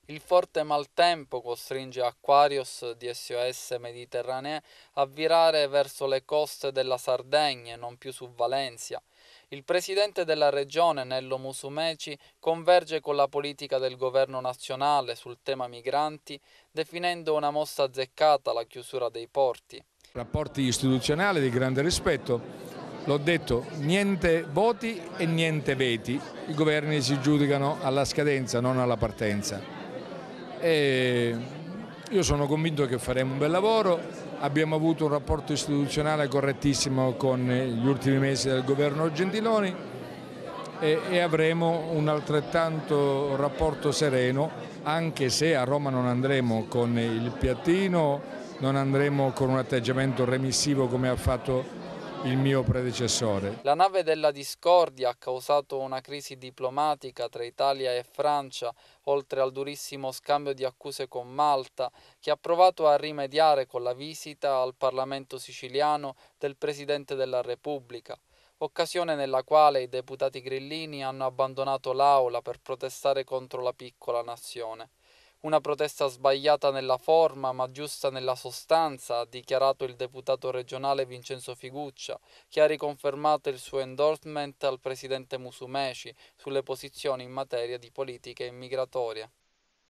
Il forte maltempo costringe Aquarius di SOS Mediterranee a virare verso le coste della Sardegna e non più su Valencia. Il presidente della regione, Nello Musumeci, converge con la politica del governo nazionale sul tema migranti, definendo una mossa azzeccata la chiusura dei porti. Rapporti istituzionali di grande rispetto, l'ho detto, niente voti e niente veti, i governi si giudicano alla scadenza, non alla partenza. E io sono convinto che faremo un bel lavoro, abbiamo avuto un rapporto istituzionale correttissimo con gli ultimi mesi del governo Gentiloni e avremo un altrettanto rapporto sereno, anche se a Roma non andremo con il piattino, non andremo con un atteggiamento remissivo come ha fatto il mio predecessore. La nave della discordia ha causato una crisi diplomatica tra Italia e Francia, oltre al durissimo scambio di accuse con Malta, che ha provato a rimediare con la visita al Parlamento siciliano del Presidente della Repubblica, occasione nella quale i deputati grillini hanno abbandonato l'Aula per protestare contro la piccola nazione. Una protesta sbagliata nella forma ma giusta nella sostanza, ha dichiarato il deputato regionale Vincenzo Figuccia, che ha riconfermato il suo endorsement al presidente Musumeci sulle posizioni in materia di politiche immigratorie.